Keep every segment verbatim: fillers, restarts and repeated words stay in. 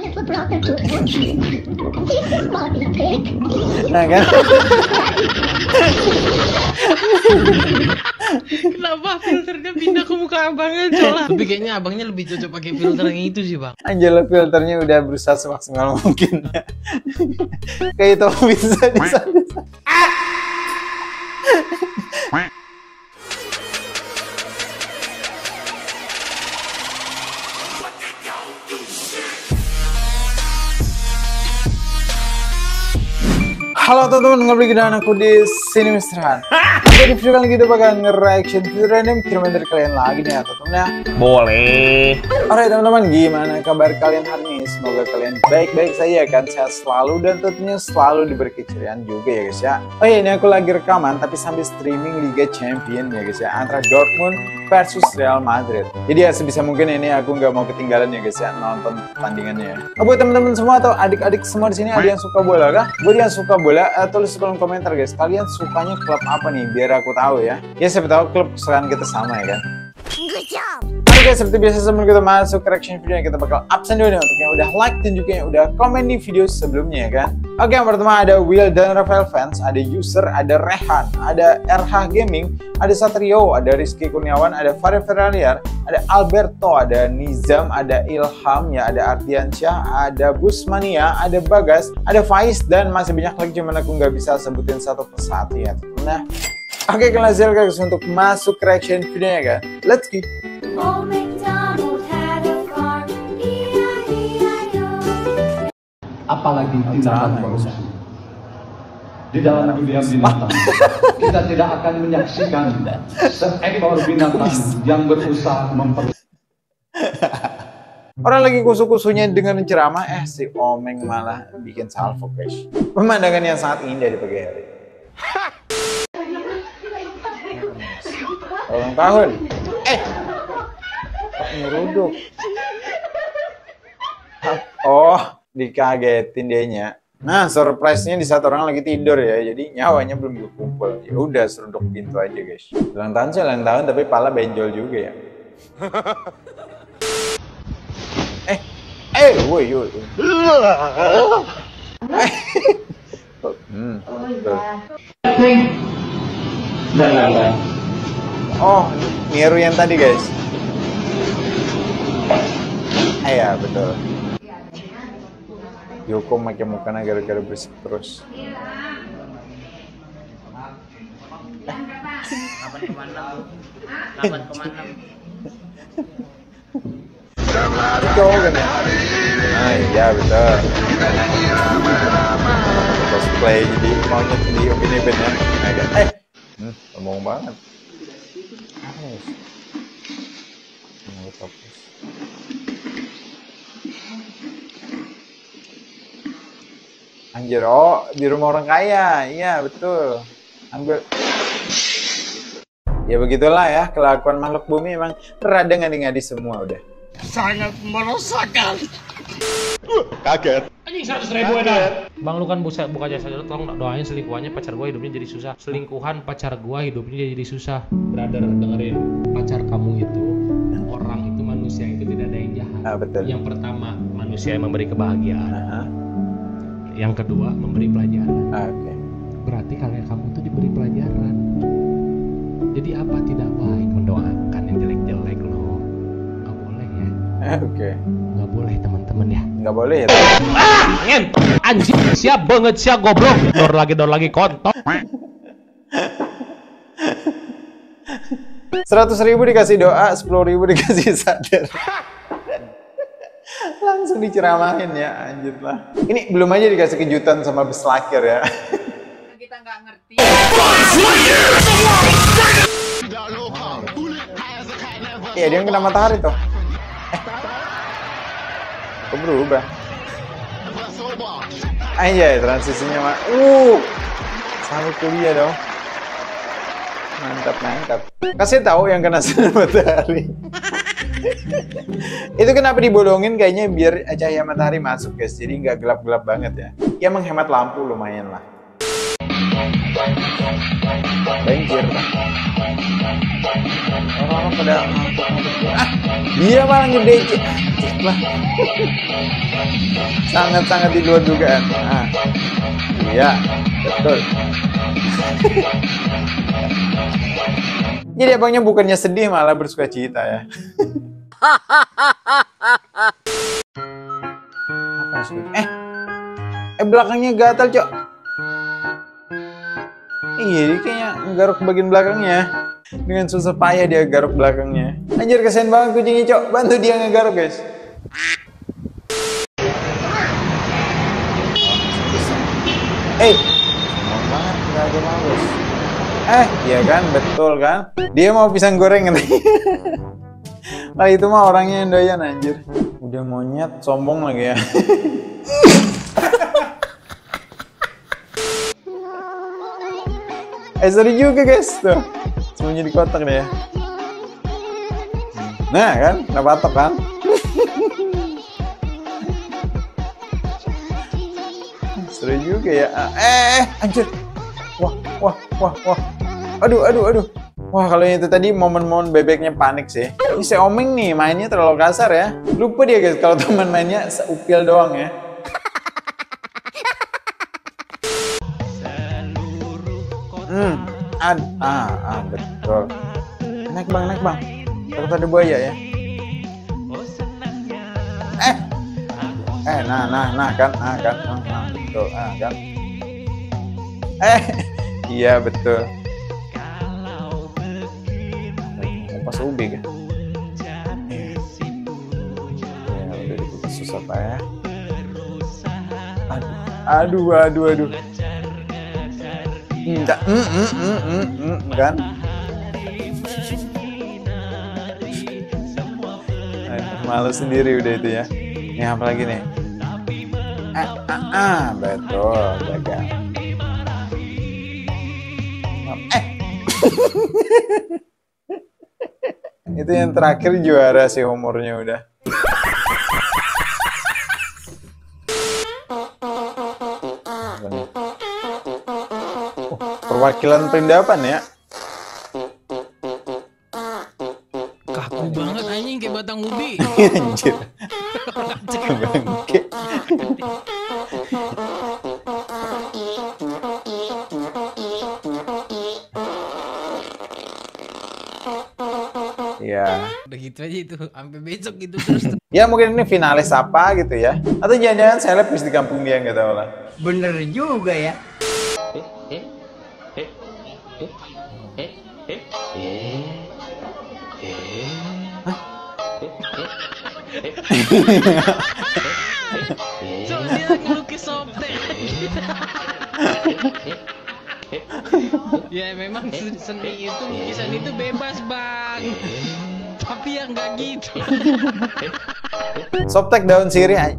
Nah kan? Kenapa filternya pindah ke muka abangnya, cola? Tapi kayaknya abangnya lebih cocok pakai filter yang itu sih, Bang. Anjir, filternya udah berusaha semaksimal mungkin ya. Kayak itu bisa di sana. Halo teman-teman, ngobrol dengan aku di sini Mister Han. Jadi video kali kita bakal nge-reaction video random kiriman dari kalian lagi nih ya teman-teman. Boleh. Alright teman-teman, gimana kabar kalian hari ini? Semoga kalian baik-baik saja kan, sehat selalu dan tentunya selalu diberi keceriaan juga ya guys ya. Oh iya, ini aku lagi rekaman tapi sambil streaming Liga Champion ya guys ya, antara Dortmund versus Real Madrid. Jadi ya sebisa mungkin ini aku nggak mau ketinggalan ya guys ya nonton pertandingannya. Oh, buat teman-teman semua atau adik-adik semua di sini ada yang suka bola kah? Buat yang suka bola, uh, tulis di kolom komentar guys, kalian sukanya klub apa nih biar aku tahu ya. Ya siapa tahu klub kesukaan kita sama ya kan. Good job. Oke guys, seperti biasa sebelum kita masuk ke reaction video kita bakal absen dulu nih untuk yang udah like dan juga yang udah komen di video sebelumnya ya kan. Oke, yang pertama ada Will dan Rafael Fans, ada User, ada Rehan, ada R H Gaming, ada Satrio, ada Rizky Kurniawan, ada Farid Ferrariar, ada Alberto, ada Nizam, ada Ilham, ya ada Ardiansyah, ada Busmania, ada Bagas, ada Faiz, dan masih banyak lagi cuman aku nggak bisa sebutin satu persatu ya. Nah, oke, kita langsung guys untuk masuk ke reaction videonya kan. Let's go. Apalagi tindakan manusia. Di dalam dunia binatang, kita tidak akan menyaksikan seekor binatang yang berusaha memper. Orang lagi kusu-kusunya dengan ceramah, eh si Omeng malah bikin salvo guys. Pemandangan yang sangat indah di pagi hari. Ulang tahun. Eh, kok nyeruduk? Oh, dikagetin dianya. Nah, surprise-nya di saat orang lagi tidur ya, jadi nyawanya belum berkumpul. Ya udah, seruduk pintu aja guys. Ulang tahun sih ulang tahun, tapi pala benjol juga ya. eh, eh, woi, woi. Hmm, betul. Oh, niru yang tadi guys. Eh ya, betul. Yoko pakai mukanya gara-gara berisik terus. delapan koma enam. delapan koma enam. Cowok kan ya? Nah iya betul. Cosplay jadi maunya di opini band ya. Eh, hmm, ngomong banget. Anjir, oh di rumah orang kaya, iya betul. Ambil. Ya begitulah ya, kelakuan makhluk bumi emang rada ngadi-ngadi semua udah. Sangat merosakan. Kaget. Anjing seratus ribu ada. Bang, lu kan buka, buka jasa dulu, tolong doain selingkuhannya pacar gua hidupnya jadi susah. Selingkuhan pacar gua hidupnya jadi susah. Brother, dengerin. Pacar kamu itu, orang itu, manusia itu tidak ada yang jahat. Ah, betul. Yang pertama, manusia yang memberi kebahagiaan. Uh-huh. Yang kedua, memberi pelajaran. Oke. Okay. Berarti kalian kamu tuh diberi pelajaran. Jadi apa tidak baik mendoakan yang jelek-jelek loh? Nggak boleh ya. Oke. Okay. Nggak boleh teman-teman ya. Nggak boleh ya. Ah, ngentot. Anjing, siap banget siap goblok. Dor lagi dor lagi kontol. Seratus ribu dikasih doa, sepuluh ribu dikasih sadar. Langsung diceramahin ya, anjir lah. Ini belum aja dikasih kejutan sama Beslakir ya. Kita nggak ngerti. Iya, dia kena matahari tuh. Eh. Kok berubah? Anjay, transisinya mah. Uh. Sampai kuliah dong. Mantap, mantap. Kasih tahu yang kena sinar matahari. Itu kenapa dibolongin kayaknya biar cahaya matahari masuk guys, jadi nggak gelap-gelap banget ya. Ya menghemat lampu lumayan lah. Banjir. Orang-orang pada ah, dia malah ngedece. Sangat-sangat di luar dugaan. Ah, iya, betul. Jadi abangnya bukannya sedih malah bersuka cita ya. Apa sih? Eh, eh belakangnya gatal cok. Iya, dia kayaknya nggaruk bagian belakangnya. Dengan susah payah dia garuk belakangnya. Anjir kasihan banget kucingnya cok. Bantu dia ngegaruk guys. Eh, mau banget nggak ada males. Eh, iya kan, betul kan? Dia mau pisang goreng nih. Nah itu mah orangnya yang doyan anjir. Udah monyet, sombong lagi ya. Eh seru juga guys tuh. Sembunyi di kotak deh ya. Nah kan, udah patok kan? Seru juga ya. Eh, eh, anjir. Wah, wah, wah, wah. Aduh, aduh, aduh. Wah, kalau itu tadi momen-momen bebeknya panik sih. Ini si Omeng nih mainnya terlalu kasar ya. Lupa dia guys kalau teman mainnya seupil doang ya. Hmm, ad, ah, ah, betul. Naik bang, naik bang. Takut ada buaya ya. Eh, eh, nah, nah, nah kan, nah kan, nah, nah betul, nah kan. Eh, iya betul. Pas ubi kan? Ya udah dibuka susah pak ya. Aduh, aduh, aduh, aduh. Enggak, mm, mm, mm, mm, mm, kan? Aduh, malu sendiri udah itu ya. Ini apa lagi nih? Ah, ah, ah, betul, jaga. Eh. Itu yang terakhir juara sih umurnya udah. Perwakilan perindapan ya. Kaku banget anjing kayak batang ubi. Anjir. Bangke. Ya. Udah gitu aja itu, sampai besok gitu terus. Ya mungkin ini finalis apa gitu ya. Atau jangan-jangan selebis di kampung dia nggak tahu lah. Bener juga ya. So dia lagi lukis softtek. Ya memang seni itu, lukisan itu bebas bang. Tapi ya nggak gitu. Softtek daun sirih.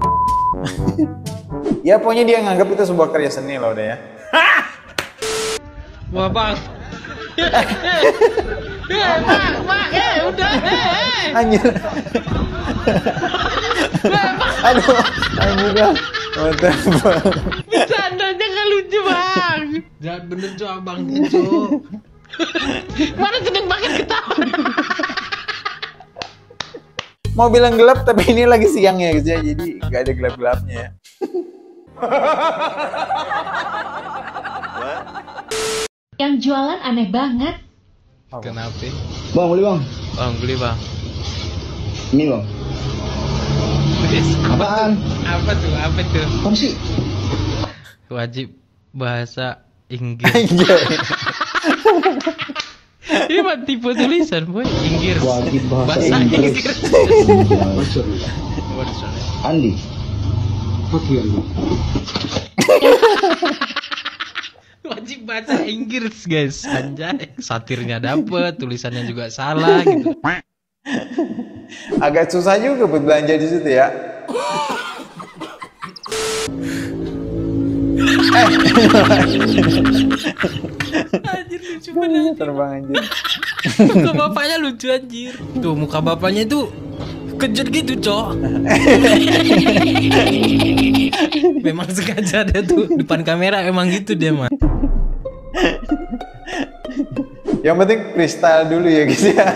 Ya pokoknya dia nganggap itu sebuah karya seni loh udah ya. Wah bang. Eh, mak, mak, eh udah, eh. Anjir. Aduh, anjir dah. Mantap bang. Bercandanya nggak lucu bang. Jangan bener cu abang cu. Mana seneng banget ketawa. Mau bilang gelap tapi ini lagi siang ya guys ya, jadi nggak ada gelap-gelapnya ya. Yang jualan aneh banget. Kenapa? Bang, beli bang. Bang beli bang. Ini bang. Apaan? Apa tuh? Apa tuh? Apa sih? Wajib bahasa Inggris. Anjir. Ini mah tipe tulisan boy. Inggris. Wajib bahasa Inggris. Andi. Apa Andi? Wajib bahasa Inggris guys. Anjay. Satirnya dapet, tulisannya juga salah gitu. Agak susah juga buat belanja di situ ya. Anjir lucu banget. Terbang anjir. Muka bapaknya lucu anjir. Tuh muka bapaknya itu kejut gitu cok. Memang sengaja dia tuh depan kamera emang gitu dia mah. Yang penting freestyle dulu ya guys ya.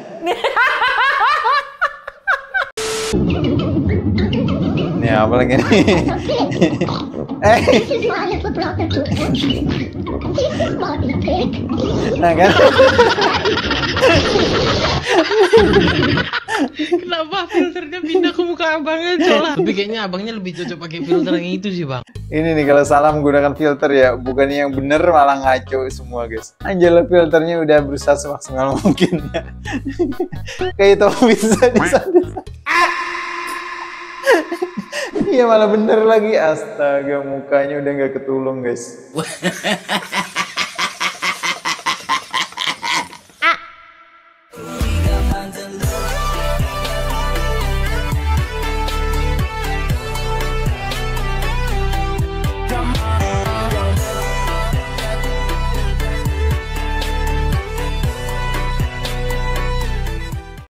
Nih apa lagi nih? Eh, nah kan? Kenapa filternya pindah ke muka abangnya cola? Tapi kayaknya abangnya lebih cocok pakai filter yang itu sih bang. Ini nih kalau salah menggunakan filter ya, bukannya yang bener malah ngaco semua guys. Anjala filternya udah berusaha semaksimal mungkin ya. Kayak itu bisa disana. Iya malah bener lagi, astaga mukanya udah nggak ketulung guys.